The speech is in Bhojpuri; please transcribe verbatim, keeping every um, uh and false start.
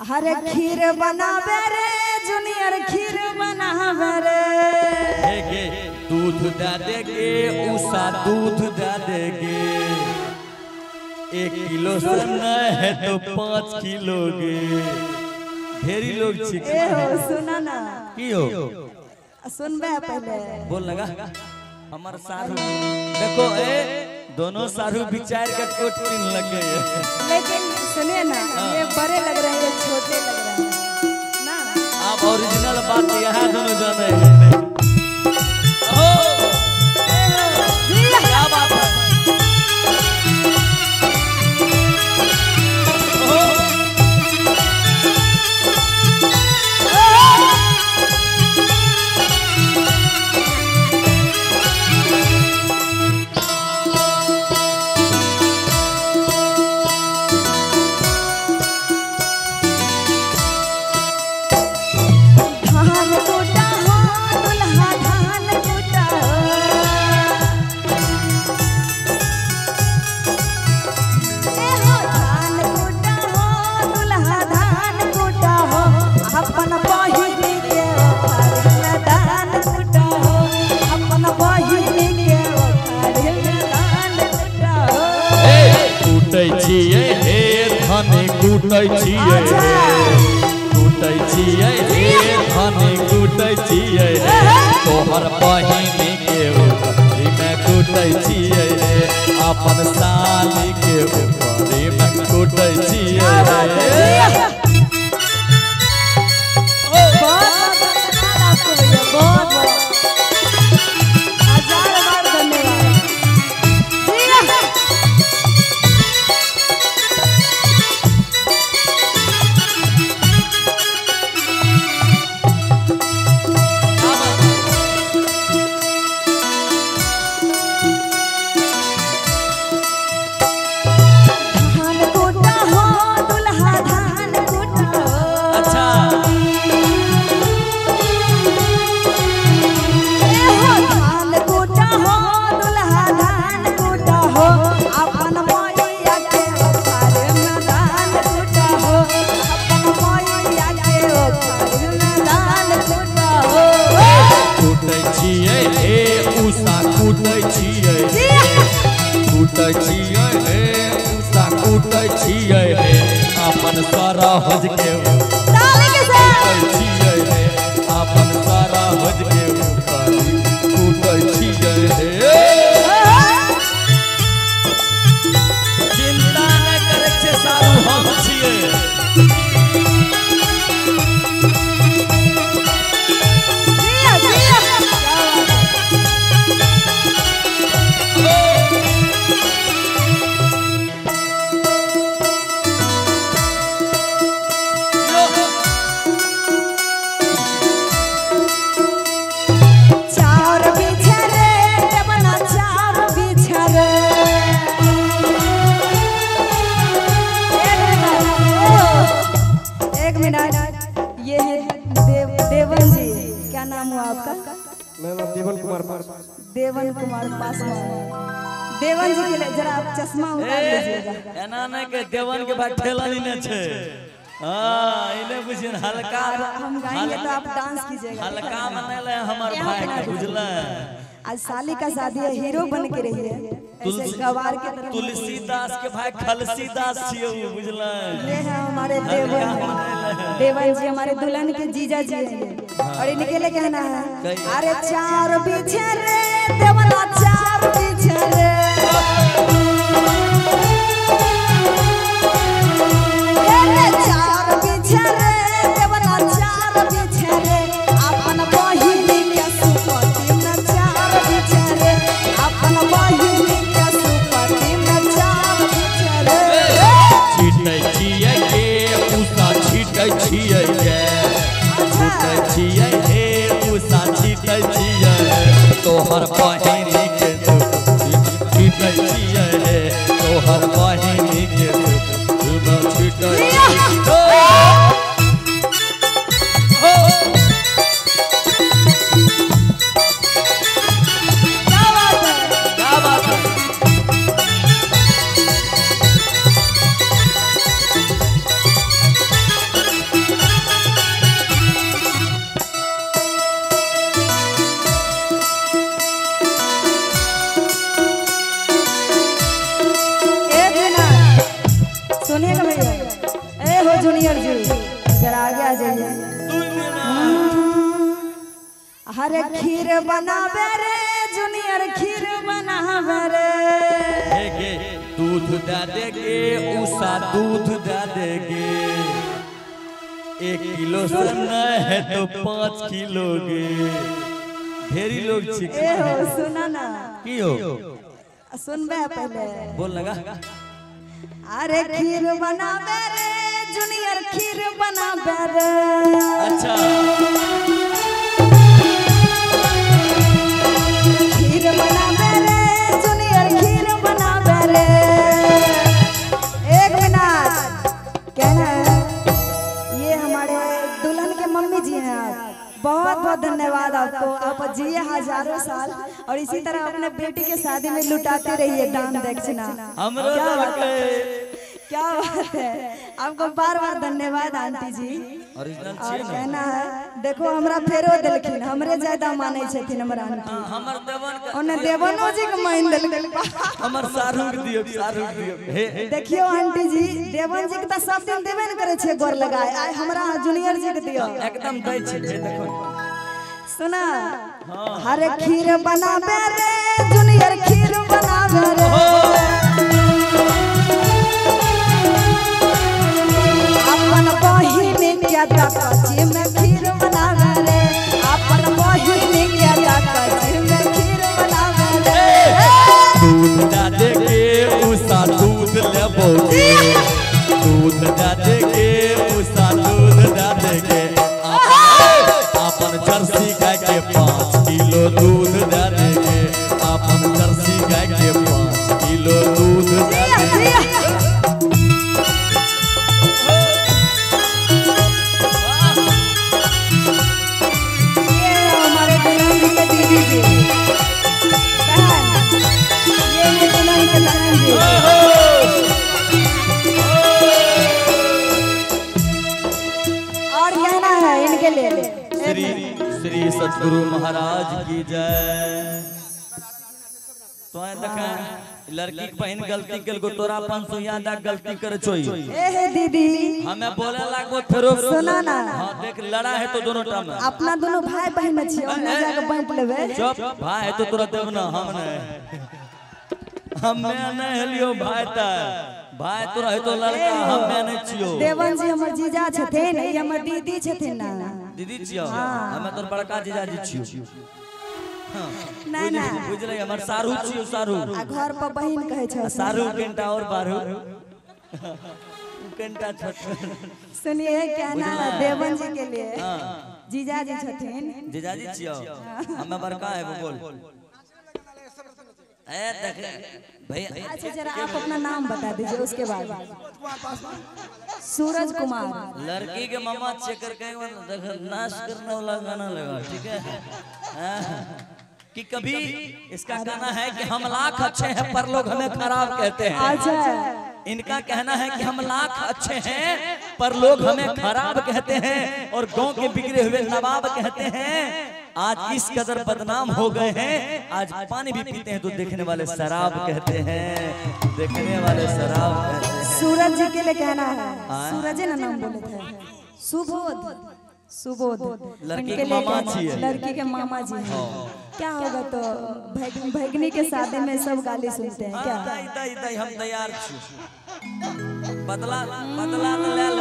हर खीर बनावे रे जूनियर खीर बनावे रे गे दूध दे देगे उषा दूध दे देगे एक किलो सुनना है तो पाँच किलो गे ढेरी लोग ए हो सुना ना की हो सुनबे पहले बोल लगा हमार सारू देखो ए दोनों सारू विचार का कोट किन लगे लेकिन सुनिए ना ये बड़े लग रहे हैं छोटे लग रहे हैं ना आप ओरिजिनल बात यहाँ दोनों जाने हैं हो क्या बात है कूटै छियै कूटै छियै हे धन कूटै छियै तोहर बहिनी के ऊपरी में कूटै छियै अपन साली के ऊपरी में कूटै छियै अपन सारा हज के अपन सारा हज के कूटै छियै चिंता नहीं करे छे सारू हम छियै ये है देव, देवन जी क्या नाम हुआ आपका? मेरा नाम देवन कुमार पासवान। देवन कुमार पासवान। देवन जी के लिए जरा आप चश्मा उतार लीजिएगा। एना नहीं के देवन के बाद ठेला नहीं छे हां इने बुझिन हल्का हम गाएंगे तो आप डांस कीजिएगा हल्का मनले हमर भाई के बुझला आज साली का शादी है हीरो बन के रही है ऐसे गवार के तरह तुलसीदास के भाई खलसीदास छियो बुझला ये है हमारे देवन देवन जी हमारे दुल्हन के जीजा जी हैं और इनके लिए कहना है अरे चार पीछे रे देवना चार पीछे रे अरे चार पीछे रे देवना चार पीछे रे अपन बहिनी के सुपति में चार पीछे रे अपन बहिनी के सुपति में चार पीछे रे छीटै छियै के उषा छीटै छियै के छीटै छियै हे उषा छीटै छियै तोहर बहिनी के छीटै छियै तोहर बहिनी के छीटै जूनियर जी जरा आगे आ जाइए। हरे खीर बनावे रे जूनियर खीर बनावे रे। देगे दूध दे देगे उषा दूध दे देगे एक किलो से न है तो पाँच किलो गे ढेरी लोग छिक ए हो सुना ना की हो सुनबे पहले बोल लगा अरे खीर बनावे रे जूनियर खीर बनावे रे। अच्छा खीर बनावे रे जूनियर खीर बनावे रे। एक मिनट कहना है ये हमारे दुल्हन के मम्मी जी हैं। आप बहुत बहुत धन्यवाद आपको। आप जिए हजारों साल और इसी तरह अपने बेटी के शादी में लुटाते रहिए दान दक्षिणा। हमरो क्या बात लड़के है, क्या बात है। आपको बार बार धन्यवाद आंटी जी। ओरिजिनल और छी कहना है देखो हमरा फेरो देलखिन हमरे ज्यादा माने छथिन हमर आंटी। हमर देवन का ओने देवनो जी के मान देलखिन। हमर शाहरुख दियो शाहरुख दियो हे देखियो आंटी जी देवन जी के त सब दिन देबे न करे छे गोर लगाए आय हमरा जूनियर जी के दियो एकदम दै छी हे देखो सुना। हरे खीर बनावे रे जूनियर खीर बनावे रे। अपन बहिन के दकची में खीर बनावे रे। अपन बहिन के दकची में खीर बनावे रे। दूध दे देगे उषा दूध लेबो दूध दे देगे उषा दूध दे देगे अपन जर्सी गाय के पाँच किलो दूध दे देगे अपन जर्सी गाय के पाँच किलो दूध दे देगे। ये हमारे दुल्हन जी के दीदी जी बहन ये है दुल्हन के बहन जी। और कहना है इनके लिए श्री श्री सतगुरु महाराज की जय। तो देखा लड़की के बहन गलती कर गो तोरा पाँच सौ याद गलती कर छोई ए हे दीदी हमें बोले लागो फेरो सुना ना हाँ देख लड़ा है तो दोनों टाइम अपना दोनों भाई बहन छिए ओने जाके बांट लेबे। चुप भाई तो तोरा देव ना हम नहीं हमें नहीं हलियो भाई ता भाई तोरा है तो लड़का हमें नहीं छियो। देवन जी हमर जीजा छथिन ई हमर दीदी छथिन ना दीदी छियो हमें तोर बड़का जीजा जी छियो। हां ना ना बुझले हमर सारू छियो सारू आ घर पर बहन कहे छ सारू घंटा और बारू घंटा छोट सुनिए कहना है देवन जी के लिए जीजा जी छथिन जीजा जी छियो हमें बड़का है वो बोल ए देख भाई। अच्छा जरा आप अपना नाम बता दीजिए उसके बाद। सूरज कुमार लड़की के मामा चेक करके देख नाश करने वाला गाना लगा ठीक है कि कभी इसका कहना है कि हम लाख अच्छे हैं पर लोग हमें खराब कहते हैं। अच्छा इनका कहना है कि हम लाख अच्छे हैं पर लोग हमें खराब कहते हैं और गांव के बिगड़े हुए नवाब कहते हैं। आज इस कदर बदनाम हो गए हैं आज पानी भी पीते हैं तो देखने वाले शराब कहते हैं देखने वाले शराब कहते हैं। सूरज जी के लिए कहना है सूरज ना नाम बोले थे सुबोध सुबोध लड़की उनके के लिए मामा कहना- जी है। लड़की के मामा जी हैं। क्या होगा तो भग- भगनी के शादी में सब गाली सुनते हैं क्या। हाँ, इता, इता, इता, हम तैयार छी बदला बदला ले